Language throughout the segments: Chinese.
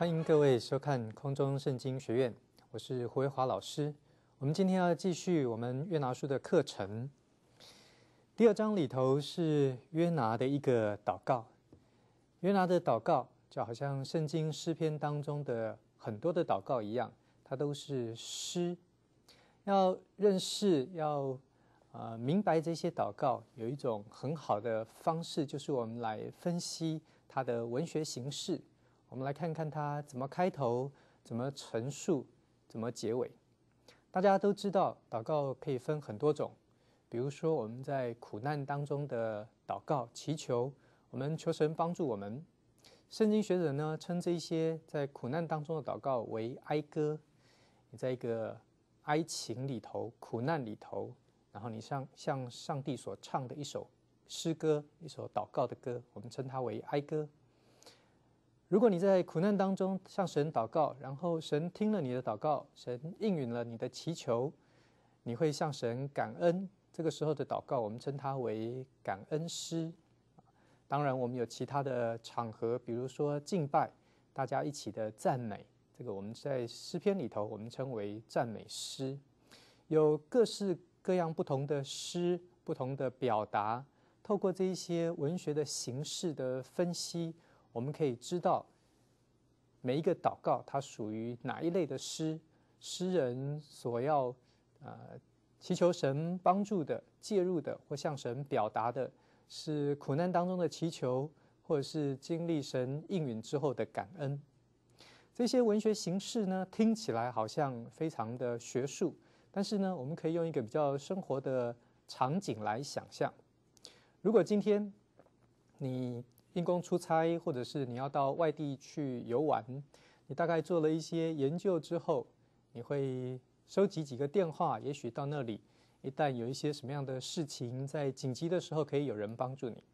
欢迎各位收看空中圣经学院，我是胡维华老师。我们今天要继续我们约拿书的课程。第2章里头是约拿的一个祷告。约拿的祷告就好像圣经诗篇当中的很多的祷告一样，它都是诗。要认识，要明白这些祷告，有一种很好的方式，就是我们来分析它的文学形式。我们来看看它怎么开头，怎么陈述，怎么结尾。大家都知道，祷告可以分很多种，比如说我们在苦难当中的祷告，祈求，我们求神帮助我们。圣经学者呢，称这些在苦难当中的祷告为哀歌。你在一个哀情里头、苦难里头，然后你向上帝所唱的一首诗歌，一首祷告的歌，我们称它为哀歌。如果你在苦难当中向神祷告，然后神听了你的祷告，神应允了你的祈求，你会向神感恩。这个时候的祷告，我们称它为感恩诗。当然，我们有其他的场合，比如说敬拜，大家一起的赞美，这个我们在诗篇里头，我们称为赞美诗。有各式各样不同的诗，不同的表达，透过这一些文学的形式的分析，我们可以知道每一个祷告它属于哪一类的诗，诗人所要祈求神帮助的、介入的或向神表达的是苦难当中的祈求，或者是经历神应允之后的感恩。这些文学形式呢，听起来好像非常的学术，但是呢，我们可以用一个比较生活的场景来想象。如果今天你因公出差，或者是你要到外地去游玩，你大概做了一些研究之后，你会收集几个电话，也许到那里，一旦有一些什么样的事情，在紧急的时候可以有人帮助你。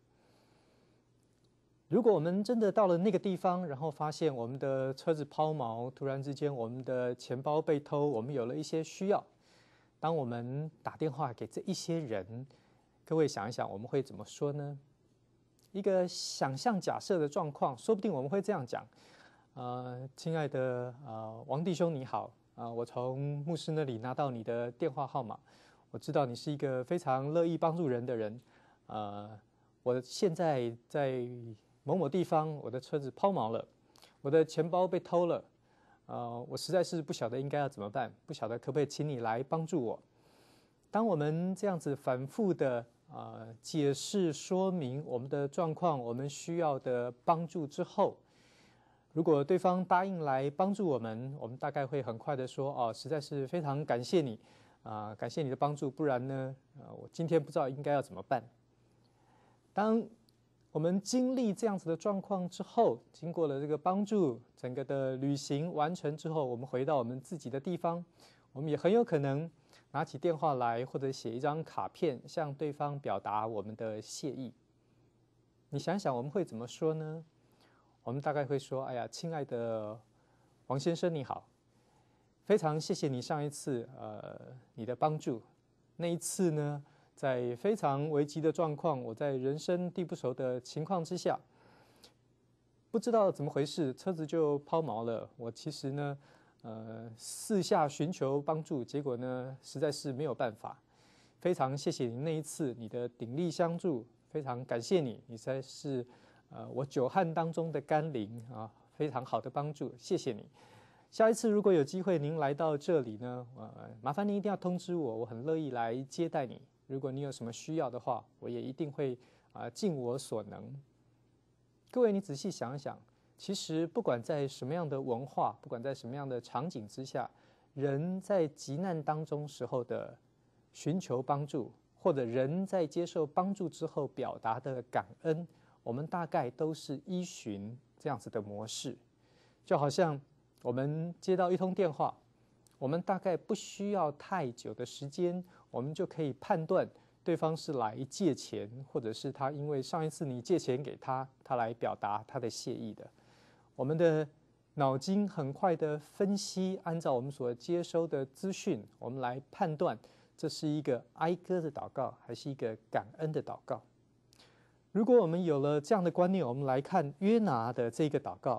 如果我们真的到了那个地方，然后发现我们的车子抛锚，突然之间我们的钱包被偷，我们有了一些需要，当我们打电话给这一些人，各位想一想，我们会怎么说呢？一个想象假设的状况，说不定我们会这样讲：亲爱的王弟兄你好，我从牧师那里拿到你的电话号码，我知道你是一个非常乐意帮助人的人，我现在在某某地方，我的车子抛锚了，我的钱包被偷了，我实在是不晓得应该要怎么办，不晓得可不可以请你来帮助我。当我们这样子反复的解释说明我们的状况，我们需要的帮助之后，如果对方答应来帮助我们，我们大概会很快的说，实在是非常感谢你，感谢你的帮助，不然呢，我今天不知道应该要怎么办。当我们经历这样子的状况之后，经过了这个帮助，整个的旅行完成之后，我们回到我们自己的地方，我们也很有可能拿起电话来，或者写一张卡片，向对方表达我们的谢意。你想想我们会怎么说呢？我们大概会说：哎呀，亲爱的王先生你好，非常谢谢你上一次你的帮助。那一次呢，在非常危急的状况，我在人生地不熟的情况之下，不知道怎么回事，车子就抛锚了。我其实呢四下寻求帮助，结果呢实在是没有办法。非常谢谢你那一次你的鼎力相助，非常感谢你，你实在是我久旱当中的甘霖非常好的帮助，谢谢你。下一次如果有机会您来到这里呢，麻烦您一定要通知我，我很乐意来接待你。如果你有什么需要的话，我也一定会尽我所能。各位，你仔细想一想，其实不管在什么样的文化，不管在什么样的场景之下，人在急难当中时候的寻求帮助，或者人在接受帮助之后表达的感恩，我们大概都是依循这样子的模式。就好像我们接到一通电话，我们大概不需要太久的时间，我们就可以判断对方是来借钱，或者是他因为上一次你借钱给他，他来表达他的谢意的。我们的脑筋很快的分析，按照我们所接收的资讯，我们来判断这是一个哀歌的祷告，还是一个感恩的祷告。如果我们有了这样的观念，我们来看约拿的这个祷告，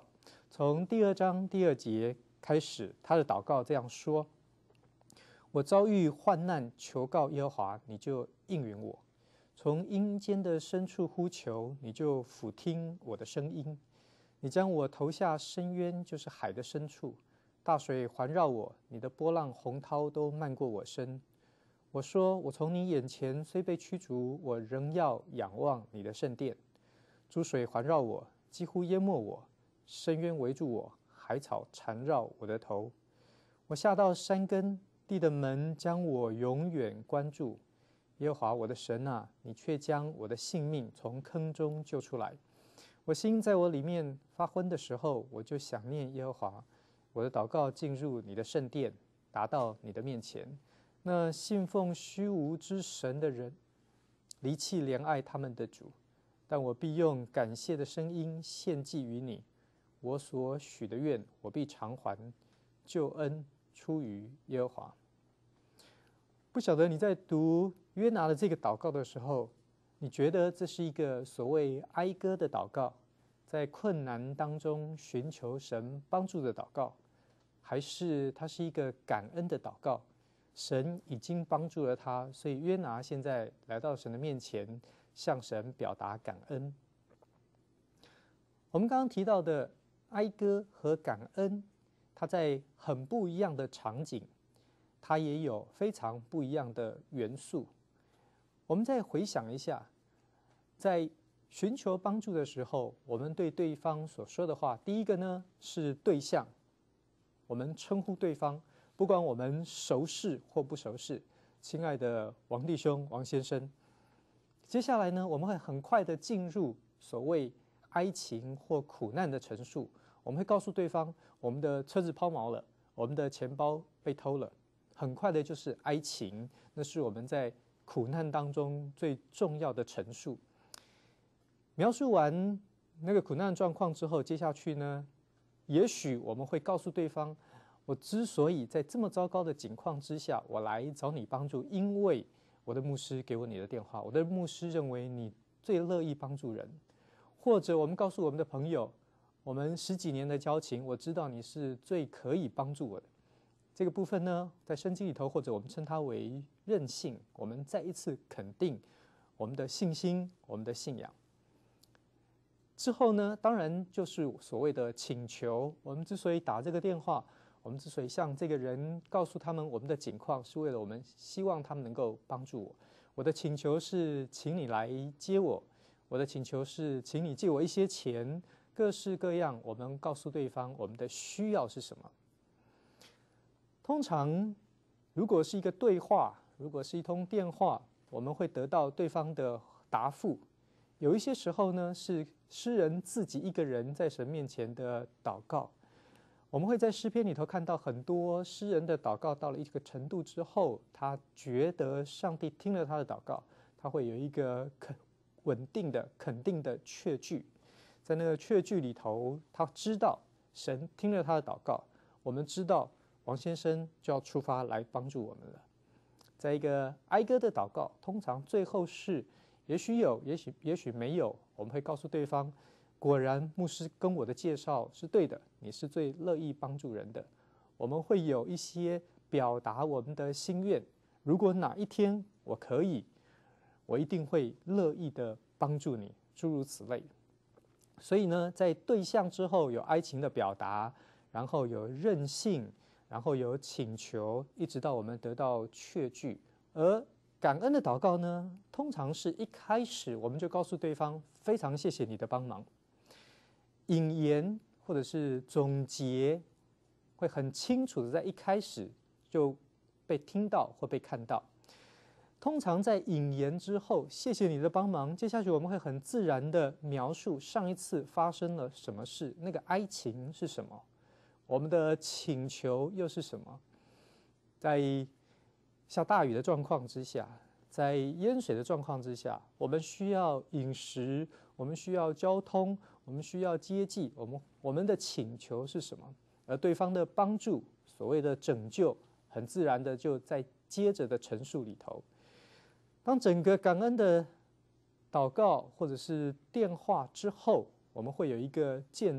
从第2章第2节开始，他的祷告这样说：我遭遇患难，求告耶和华，你就应允我；从阴间的深处呼求，你就俯听我的声音。你将我投下深渊，就是海的深处，大水环绕我，你的波浪洪涛都漫过我身。我说，我从你眼前虽被驱逐，我仍要仰望你的圣殿。诸水环绕我，几乎淹没我，深渊围住我，海草缠绕我的头。我下到山根，地的门将我永远关住。耶和华我的神啊，你却将我的性命从坑中救出来。我心在我里面发昏的时候，我就想念耶和华。我的祷告进入你的圣殿，达到你的面前。那信奉虚无之神的人，离弃怜爱他们的主，但我必用感谢的声音献祭于你。我所许的愿，我必偿还。救恩出于耶和华。不晓得你在读约拿的这个祷告的时候，你觉得这是一个所谓哀歌的祷告，在困难当中寻求神帮助的祷告，还是它是一个感恩的祷告？神已经帮助了他，所以约拿现在来到神的面前，向神表达感恩。我们刚刚提到的哀歌和感恩，它在很不一样的场景，它也有非常不一样的元素。我们再回想一下，在寻求帮助的时候，我们对对方所说的话，第一个呢是对象，我们称呼对方，不管我们熟识或不熟识，亲爱的王弟兄、王先生。接下来呢，我们会很快的进入所谓哀情或苦难的陈述，我们会告诉对方，我们的车子抛锚了，我们的钱包被偷了，很快的就是哀情，那是我们在苦难当中最重要的陈述。描述完那个苦难状况之后，接下去呢，也许我们会告诉对方，我之所以在这么糟糕的境况之下，我来找你帮助，因为我的牧师给我你的电话，我的牧师认为你最乐意帮助人。或者我们告诉我们的朋友，我们10几年的交情，我知道你是最可以帮助我的。这个部分呢，在圣经里头，或者我们称它为任性，我们再一次肯定我们的信心，我们的信仰。之后呢，当然就是所谓的请求。我们之所以打这个电话，我们之所以向这个人告诉他们我们的境况，是为了我们希望他们能够帮助我。我的请求是请你来接我，我的请求是请你借我一些钱，各式各样，我们告诉对方我们的需要是什么。通常如果是一个对话，如果是一通电话，我们会得到对方的答复。有一些时候呢，是诗人自己一个人在神面前的祷告。我们会在诗篇里头看到很多诗人的祷告到了一个程度之后，他觉得上帝听了他的祷告，他会有一个稳定的肯定的确据。在那个确据里头，他知道神听了他的祷告，我们知道王先生就要出发来帮助我们了。在一个哀歌的祷告，通常最后是也许有，也许没有，我们会告诉对方，果然牧师跟我的介绍是对的，你是最乐意帮助人的。我们会有一些表达我们的心愿，如果哪一天我可以，我一定会乐意的帮助你，诸如此类。所以呢，在对象之后有哀情的表达，然后有任性，然后有请求，一直到我们得到确据。而感恩的祷告呢，通常是一开始我们就告诉对方非常谢谢你的帮忙，引言或者是总结会很清楚的在一开始就被听到或被看到。通常在引言之后，谢谢你的帮忙，接下去我们会很自然的描述上一次发生了什么事，那个哀情是什么，我们的请求又是什么。在下大雨的状况之下，在淹水的状况之下，我们需要饮食，我们需要交通，我们需要接济，我们的请求是什么？而对方的帮助，所谓的拯救，很自然的就在接着的陈述里头。当整个感恩的祷告或者是电话之后，我们会有一个见证，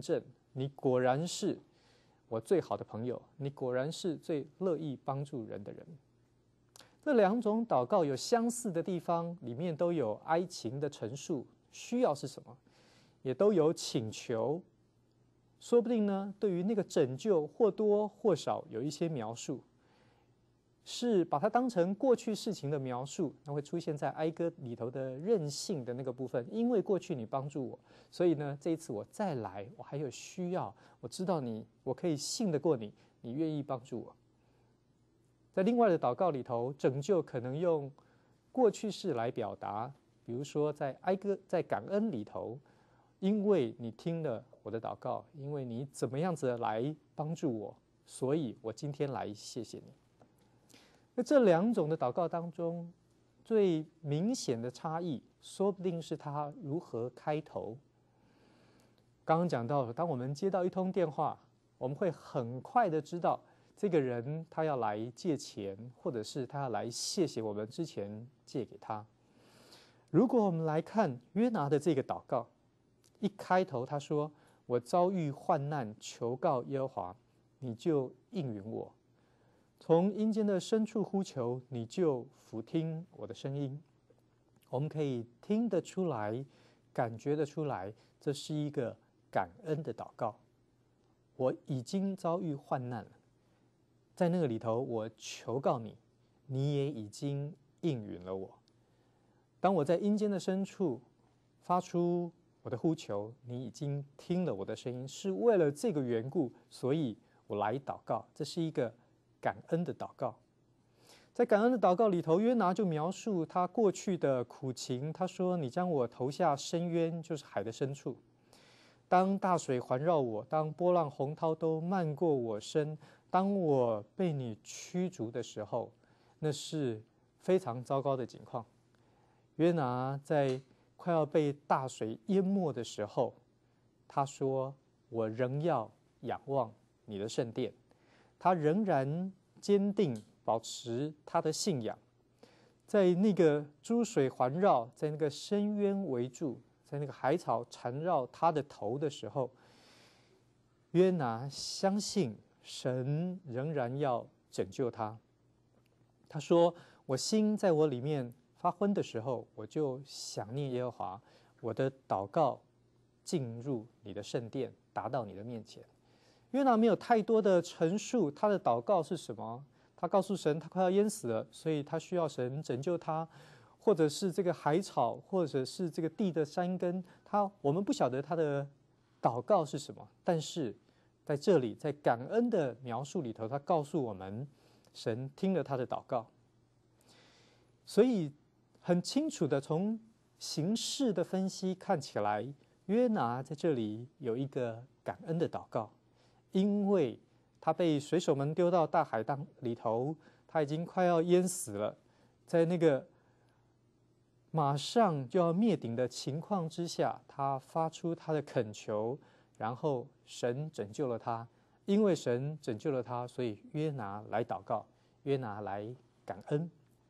你果然是我最好的朋友，你果然是最乐意帮助人的人。这两种祷告有相似的地方，里面都有哀情的陈述，需要是什么，也都有请求。说不定呢，对于那个拯救或多或少有一些描述，是把它当成过去事情的描述，那会出现在哀歌里头的任性的那个部分。因为过去你帮助我，所以呢，这一次我再来，我还有需要，我知道你，我可以信得过你，你愿意帮助我。在另外的祷告里头，拯救可能用过去式来表达，比如说在哀歌、在感恩里头，因为你听了我的祷告，因为你怎么样子来帮助我，所以我今天来谢谢你。那这两种的祷告当中，最明显的差异，说不定是他如何开头。刚刚讲到了，当我们接到一通电话，我们会很快的知道这个人他要来借钱，或者是他要来谢谢我们之前借给他。如果我们来看约拿的这个祷告，一开头他说：“我遭遇患难，求告耶和华，你就应允我。从阴间的深处呼求，你就俯听我的声音。”我们可以听得出来，感觉得出来，这是一个感恩的祷告。我已经遭遇患难了，在那个里头，我求告你，你也已经应允了我。当我在阴间的深处发出我的呼求，你已经听了我的声音，是为了这个缘故，所以我来祷告。这是一个感恩的祷告。在感恩的祷告里头，约拿就描述他过去的苦情。他说：“你将我投下深渊，就是海的深处。当大水环绕我，当波浪洪涛都漫过我身，当我被你驱逐的时候，那是非常糟糕的境况。”约拿在快要被大水淹没的时候，他说：“我仍要仰望你的圣殿。”他仍然坚定保持他的信仰，在那个诸水环绕，在那个深渊围住，在那个海草缠绕他的头的时候，约拿相信神仍然要拯救他。他说：“我心在我里面发昏的时候，我就想念耶和华，我的祷告进入你的圣殿，达到你的面前。”约拿没有太多的陈述他的祷告是什么，他告诉神他快要淹死了，所以他需要神拯救他，或者是这个海草，或者是这个地的山根，我们不晓得他的祷告是什么，但是在这里，在感恩的描述里头，他告诉我们，神听了他的祷告。所以很清楚的从形式的分析看起来，约拿在这里有一个感恩的祷告。因为他被水手们丢到大海里头，他已经快要淹死了，在那个马上就要灭顶的情况之下，他发出他的恳求，然后神拯救了他。因为神拯救了他，所以约拿来祷告，约拿来感恩。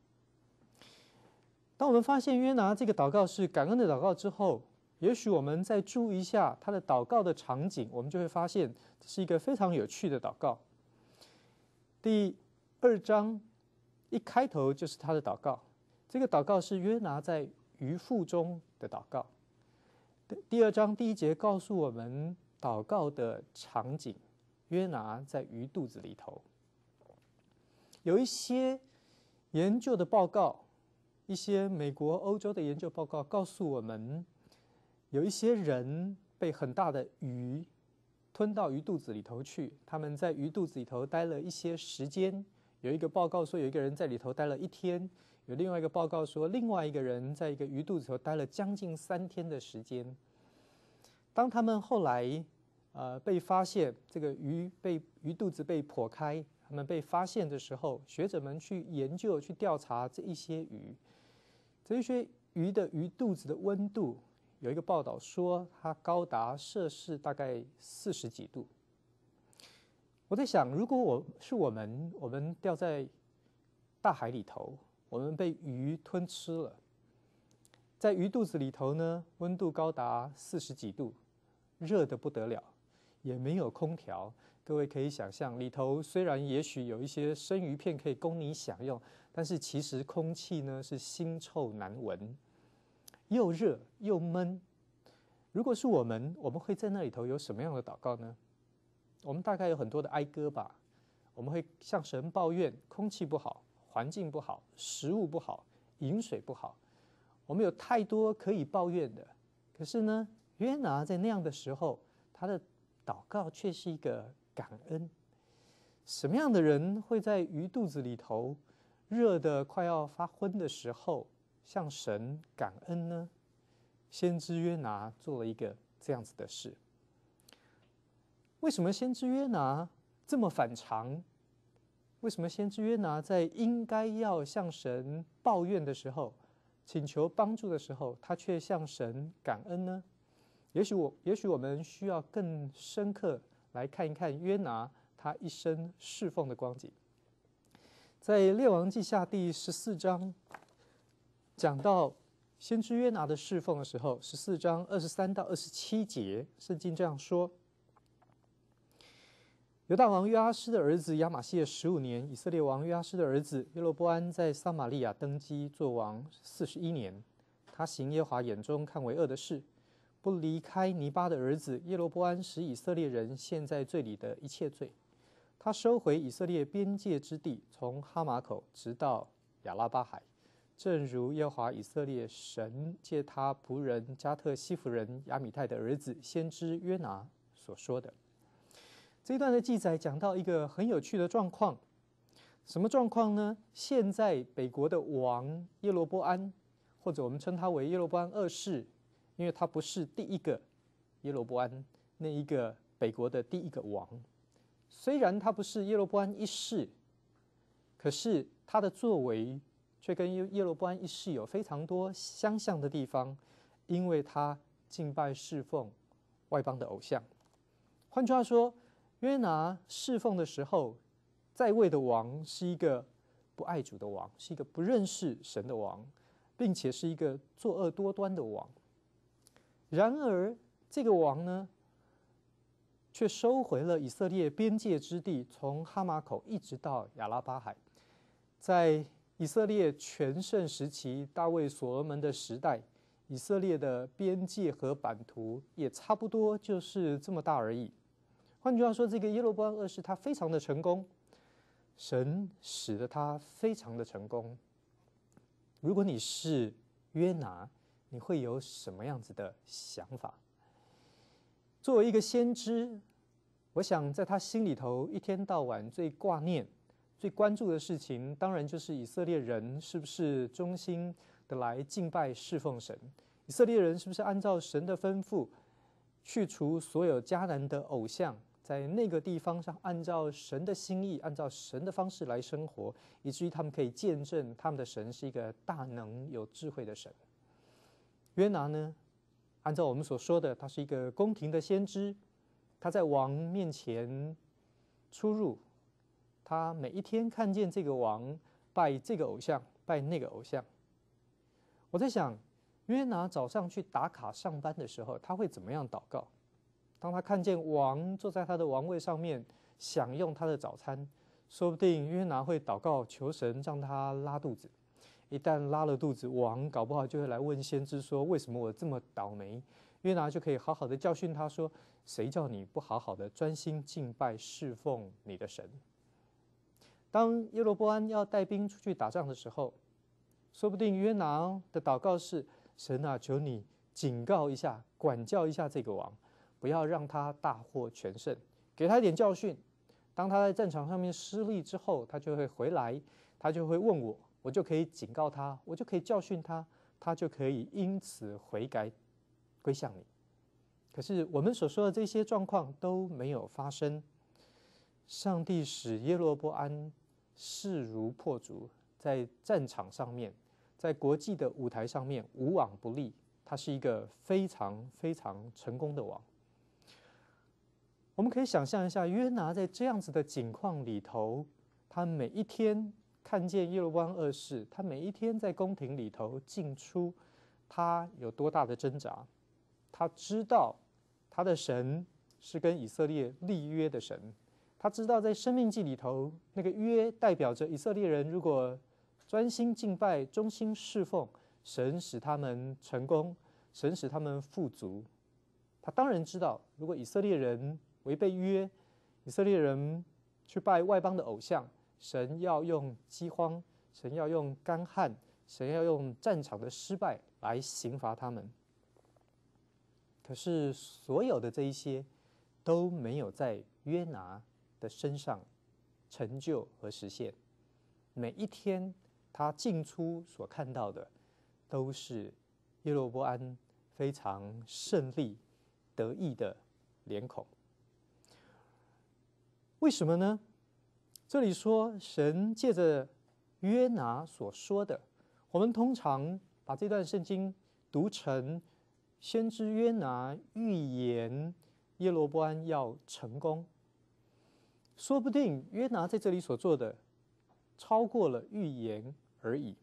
当我们发现约拿这个祷告是感恩的祷告之后，也许我们再注意一下他的祷告的场景，我们就会发现这是一个非常有趣的祷告。第2章一开头就是他的祷告，这个祷告是约拿在鱼腹中的祷告。第2章第1节告诉我们祷告的场景，约拿在鱼肚子里头。有一些研究的报告，一些美国、欧洲的研究报告告诉我们，有一些人被很大的鱼吞到鱼肚子里头去，他们在鱼肚子里头待了一些时间。有一个报告说有一个人在里头待了1天，有另外一个报告说另外一个人在一个鱼肚子里头待了将近3天的时间。当他们后来被发现，这个鱼肚子被剖开，他们被发现的时候，学者们去研究、去调查这一些鱼，这一些鱼的鱼肚子的温度。有一个报道说，它高达摄氏大概40几度。我在想，如果我们掉在大海里头，我们被鱼吞吃了，在鱼肚子里头呢，温度高达40几度，热得不得了。 也没有空调。各位可以想象，里头虽然也许有一些生鱼片可以供你享用，但是其实空气呢是腥臭难闻，又热又闷。如果是我们会在那里头有什么样的祷告呢？我们大概有很多的哀歌吧。我们会向神抱怨空气不好、环境不好、食物不好、饮水不好，我们有太多可以抱怨的。可是呢，约拿在那样的时候，他的祷告却是一个感恩。什么样的人会在鱼肚子里头热得快要发昏的时候向神感恩呢？先知约拿做了一个这样子的事。为什么先知约拿这么反常？为什么先知约拿在应该要向神抱怨的时候、请求帮助的时候，他却向神感恩呢？也许我们需要更深刻来看一看约拿他一生侍奉的光景。在列王记下第14章讲到先知约拿的侍奉的时候，14章23到27节，圣经这样说：犹大王约阿施的儿子亚玛谢15年，以色列王约阿施的儿子耶罗波安在撒玛利亚登基做王41年。他行耶和华眼中看为恶的事，不离开尼巴的儿子耶罗波安使以色列人陷在罪里的一切罪。他收回以色列边界之地，从哈马口直到亚拉巴海，正如耶和华以色列神借他仆人加特西弗人亚米泰的儿子先知约拿所说的。这一段的记载讲到一个很有趣的状况，什么状况呢？现在北国的王耶罗波安，或者我们称他为耶罗波安二世，因为他不是第一个耶罗波安，那一个北国的第一个王。虽然他不是耶罗波安一世，可是他的作为却跟耶罗波安一世有非常多相像的地方，因为他敬拜侍奉外邦的偶像。换句话说，约拿侍奉的时候，在位的王是一个不爱主的王，是一个不认识神的王，并且是一个作恶多端的王。然而，这个王呢，却收回了以色列边界之地，从哈马口一直到亚拉巴海。在以色列全盛时期，大卫所罗门的时代，以色列的边界和版图也差不多就是这么大而已。换句话说，这个耶罗波安二世他非常的成功，神使得他非常的成功。如果你是约拿，你会有什么样子的想法？作为一个先知，我想在他心里头一天到晚最挂念、最关注的事情，当然就是以色列人是不是忠心的来敬拜侍奉神，以色列人是不是按照神的吩咐去除所有迦南的偶像，在那个地方上按照神的心意，按照神的方式来生活，以至于他们可以见证他们的神是一个大能有智慧的神。约拿呢，按照我们所说的，他是一个宫廷的先知，他在王面前出入，他每一天看见这个王拜这个偶像，拜那个偶像。我在想，约拿早上去打卡上班的时候，他会怎么样祷告？当他看见王坐在他的王位上面享用他的早餐，说不定约拿会祷告求神让他拉肚子。一旦拉了肚子，王搞不好就会来问先知说，为什么我这么倒霉？约拿就可以好好的教训他说，谁叫你不好好的专心敬拜侍奉你的神？当耶罗波安要带兵出去打仗的时候，说不定约拿的祷告是，神啊，求你警告一下，管教一下这个王，不要让他大获全胜，给他一点教训。当他在战场上面失利之后，他就会回来，他就会问我，我就可以警告他，我就可以教训他，他就可以因此悔改归向你。可是我们所说的这些状况都没有发生，上帝使耶罗波安势如破竹，在战场上面，在国际的舞台上面无往不利，他是一个非常非常成功的王。我们可以想象一下，约拿在这样子的境况里头，他每一天看见耶罗波安二世，他每一天在宫廷里头进出，他有多大的挣扎？他知道他的神是跟以色列立约的神。他知道在生命记里头，那个约代表着以色列人如果专心敬拜、忠心侍奉，神使他们成功，神使他们富足。他当然知道，如果以色列人违背约，以色列人去拜外邦的偶像，神要用饥荒，神要用干旱，神要用战场的失败来刑罚他们。可是所有的这一些都没有在约拿的身上成就和实现。每一天他进出所看到的都是耶罗波安非常胜利得意的脸孔。为什么呢？这里说神借着约拿所说的，我们通常把这段圣经读成先知约拿预言耶罗波安要成功。说不定约拿在这里所做的超过了预言而已。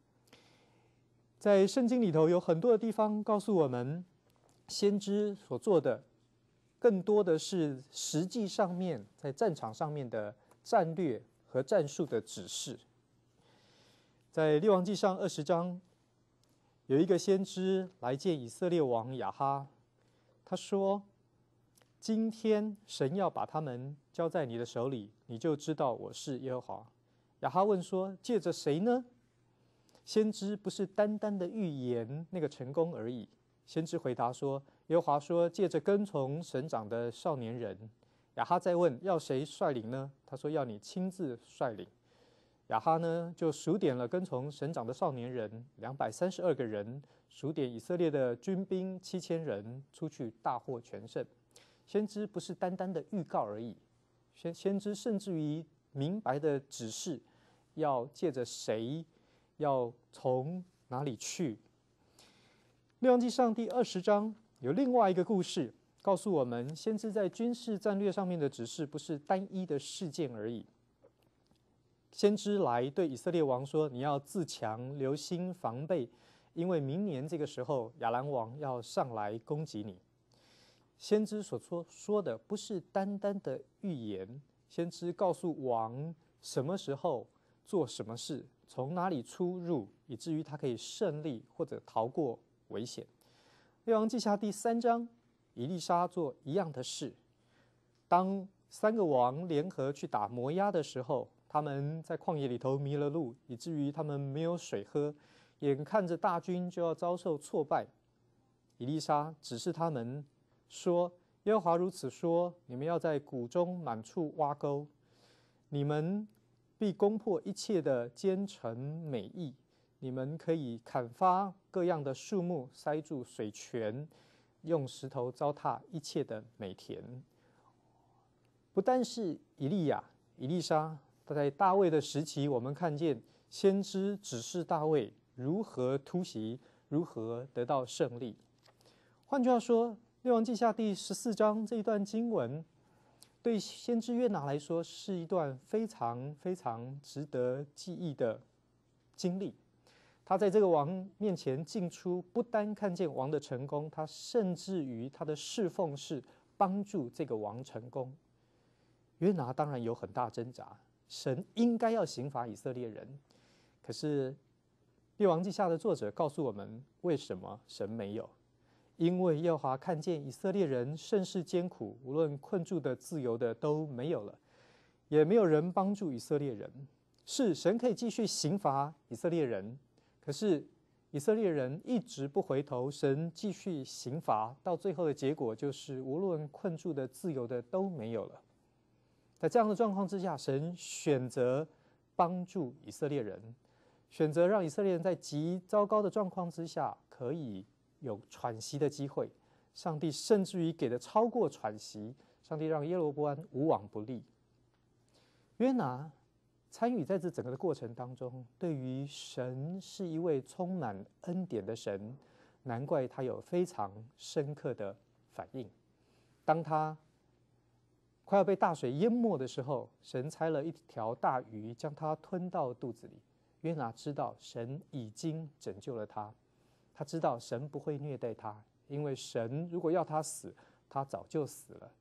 在圣经里头有很多的地方告诉我们，先知所做的更多的是实际上面在战场上面的战略和战术的指示。在列王纪上20章，有一个先知来见以色列王亚哈，他说：今天神要把他们交在你的手里，你就知道我是耶和华。亚哈问说：借着谁呢？先知不是单单的预言那个成功而已。先知回答说：耶和华说，借着跟从神长的少年人。亚哈再问：要谁率领呢？他说：要你亲自率领。亚哈呢，就数点了跟从神长的少年人232个人，数点以色列的军兵7000人，出去大获全胜。先知不是单单的预告而已，先知甚至于明白的指示，要借着谁，要从哪里去。列王纪上第20章有另外一个故事，告诉我们，先知在军事战略上面的指示不是单一的事件而已。先知来对以色列王说：你要自强，留心防备，因为明年这个时候亚兰王要上来攻击你。先知所说的不是单单的预言，先知告诉王什么时候做什么事，从哪里出入，以至于他可以胜利或者逃过危险。列王记下第3章，以利沙做一样的事。当3个王联合去打摩押的时候，他们在旷野里头迷了路，以至于他们没有水喝，眼看着大军就要遭受挫败。以利沙指示他们说：耶和华如此说，你们要在谷中满处挖沟，你们必攻破一切的坚城美邑，你们可以砍伐各样的树木，塞住水泉，用石头糟蹋一切的美田。不但是以利亚、以利沙，在大卫的时期，我们看见先知指示大卫如何突袭，如何得到胜利。换句话说，列王记下第14章这一段经文，对先知约拿来说是一段非常非常值得记忆的经历。他在这个王面前进出，不单看见王的成功，他甚至于他的侍奉是帮助这个王成功。约拿当然有很大挣扎，神应该要刑罚以色列人，可是列王记下的作者告诉我们，为什么神没有？因为耶和华看见以色列人甚是艰苦，无论困住的、自由的都没有了，也没有人帮助以色列人。是神可以继续刑罚以色列人，可是以色列人一直不回头，神继续刑罚，到最后的结果就是无论困住的、自由的都没有了。在这样的状况之下，神选择帮助以色列人，选择让以色列人在极糟糕的状况之下可以有喘息的机会。上帝甚至于给的超过喘息，上帝让耶罗波安无往不利。约拿参与在这整个的过程当中，对于神是一位充满恩典的神，难怪他有非常深刻的反应。当他快要被大水淹没的时候，神差了一条大鱼将他吞到肚子里。约拿知道神已经拯救了他，他知道神不会虐待他，因为神如果要他死，他早就死了。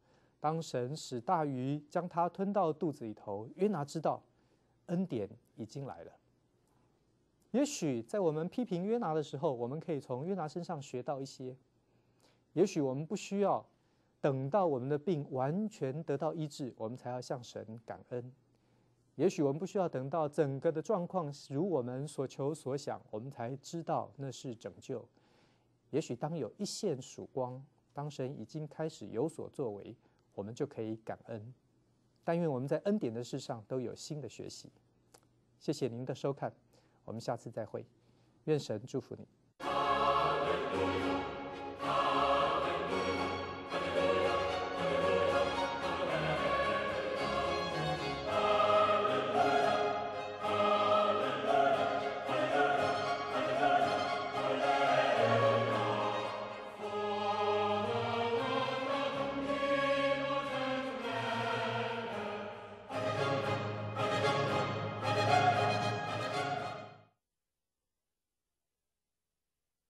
当神使大鱼将它吞到肚子里头，约拿知道恩典已经来了。也许在我们批评约拿的时候，我们可以从约拿身上学到一些。也许我们不需要等到我们的病完全得到医治，我们才要向神感恩。也许我们不需要等到整个的状况如我们所求所想，我们才知道那是拯救。也许当有一线曙光，当神已经开始有所作为，我们就可以感恩。但愿我们在恩典的事上都有新的学习。谢谢您的收看，我们下次再会。愿神祝福你。